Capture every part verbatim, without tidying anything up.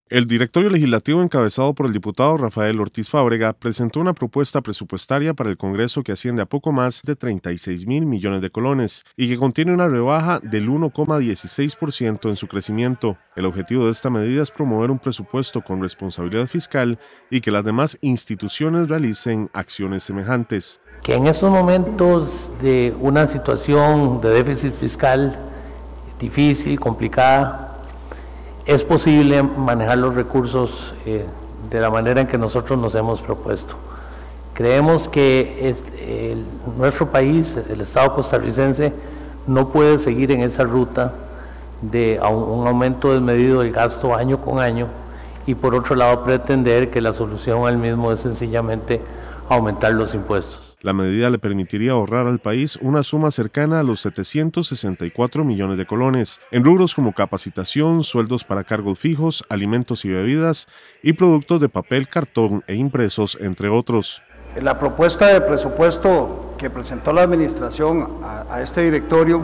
El directorio legislativo encabezado por el diputado Rafael Ortiz Fábrega presentó una propuesta presupuestaria para el Congreso que asciende a poco más de treinta y seis mil millones de colones y que contiene una rebaja del uno coma dieciséis por ciento en su crecimiento. El objetivo de esta medida es promover un presupuesto con responsabilidad fiscal y que las demás instituciones realicen acciones semejantes. Que en estos momentos de una situación de déficit fiscal difícil, complicada, es posible manejar los recursos eh, de la manera en que nosotros nos hemos propuesto. Creemos que es, el, nuestro país, el Estado costarricense, no puede seguir en esa ruta de un, un aumento desmedido del gasto año con año y por otro lado pretender que la solución al mismo es sencillamente aumentar los impuestos. La medida le permitiría ahorrar al país una suma cercana a los setecientos sesenta y cuatro millones de colones, en rubros como capacitación, sueldos para cargos fijos, alimentos y bebidas, y productos de papel, cartón e impresos, entre otros. La propuesta de presupuesto que presentó la administración a, a este directorio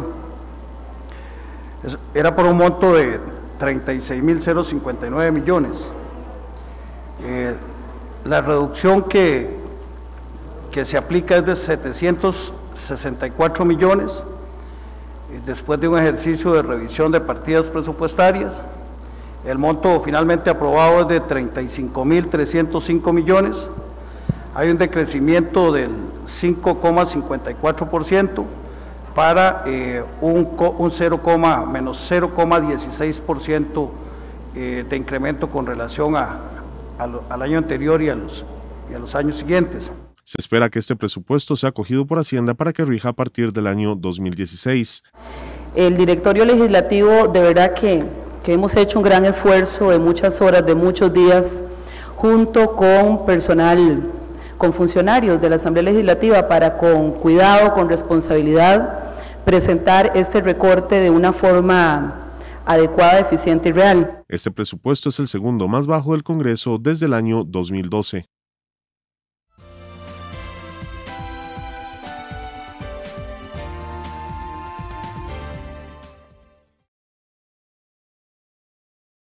es, era por un monto de treinta y seis mil cincuenta y nueve millones. Eh, la reducción que que se aplica es de setecientos sesenta y cuatro millones, después de un ejercicio de revisión de partidas presupuestarias. El monto finalmente aprobado es de treinta y cinco mil trescientos cinco millones, hay un decrecimiento del cinco coma cincuenta y cuatro por ciento para eh, un, un cero, menos cero coma dieciséis por ciento eh, de incremento con relación a, a lo, al año anterior y a los, y a los años siguientes. Se espera que este presupuesto sea acogido por Hacienda para que rija a partir del año dos mil dieciséis. El directorio legislativo, de verdad que, que hemos hecho un gran esfuerzo de muchas horas, de muchos días, junto con personal, con funcionarios de la Asamblea Legislativa, para con cuidado, con responsabilidad, presentar este recorte de una forma adecuada, eficiente y real. Este presupuesto es el segundo más bajo del Congreso desde el año dos mil doce.